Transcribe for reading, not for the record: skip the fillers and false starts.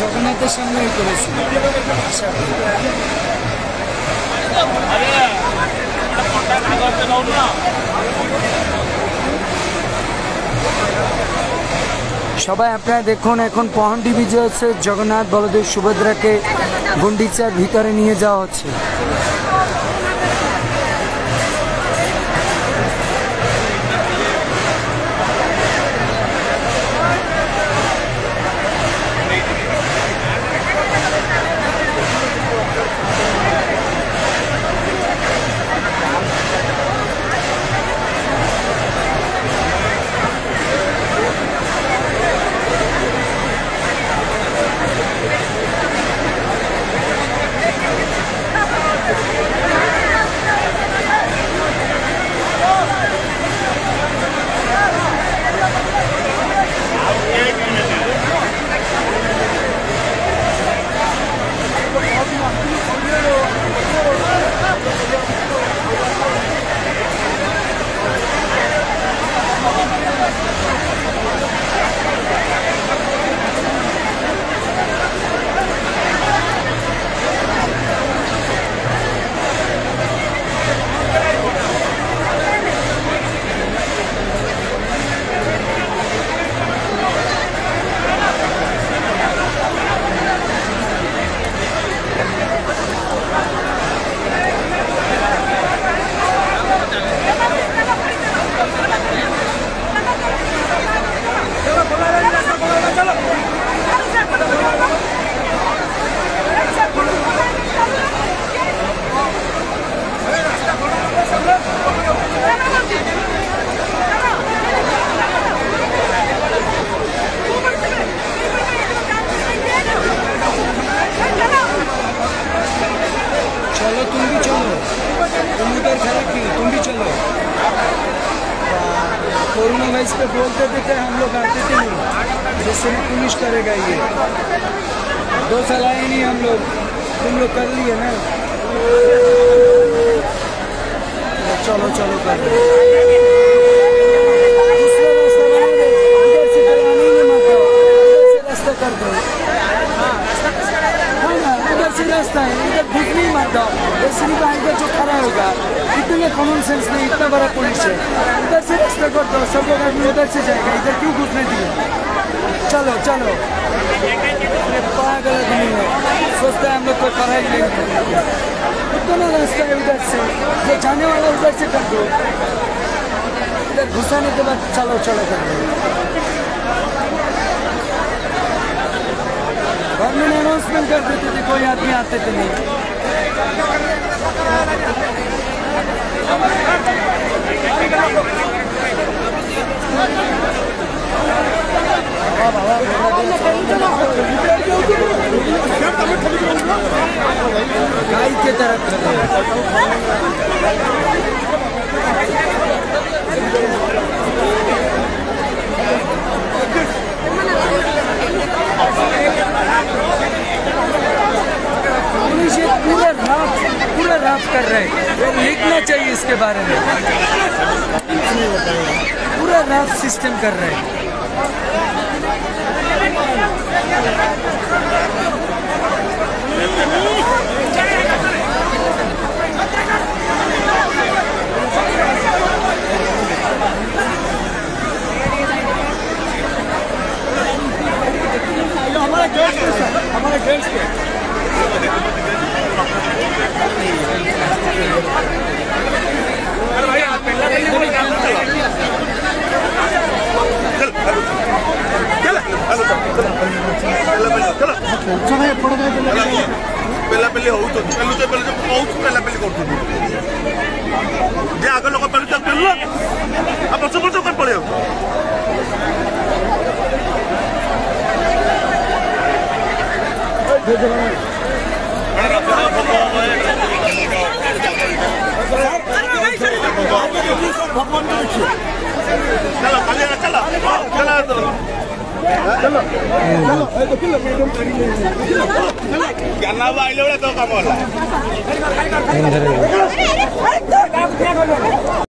জগন্নাথের সামনেই করেছি। সবাই আপনারা দেখুন, এখন পহন্ডি বিজয় হচ্ছে, জগন্নাথ বলদেব সুভদ্রাকে গুন্ডিচার ভিতরে নিয়ে যাওয়া হচ্ছে। कोरोना वाइस पे बोलते थे हम लोग आते थे नहीं, जिससे पुलिस करेगा ये 2 साल आए नहीं हम लोग, तुम लोग कर लिए ना, चलो चलो कर दो। रास्ता कर दो, इधर से रास्ता है, इधर घुस नहीं मत दो, सिर्फ आगे जो खड़ा होगा, इतने कॉमन सेंस नहीं, इतना बड़ा पुलिस है, इधर से रास्ता कर दो, सब लोग आदमी उधर से जाएगा, इधर क्यों घुसने दिए? चलो चलो, पागल आदमी है, सोचता है हम लोग कोई पढ़ाई नहीं करेंगे, इतना रास्ता है उधर से, ये जाने वाला उधर से कर दो, इधर घुसाने के बाद चलो चलो कर दो। गवर्नमेंट अनाउंसमेंट कर देते थे, कोई आदमी आते थे नहीं। गाय के तरफ पूरा राफ कर रहे हैं, लिखना चाहिए इसके बारे में, पूरा राफ सिस्टम कर रहे हैं। हमारे गेट्स पे पेलापेली हो तो पेलापेली कर जे आग लोक पेलु चल पेलु अब पछ पछ कर पड़े भगवान को देखिए चलो चलो चलो चलो ज्ञाना आइले तो काम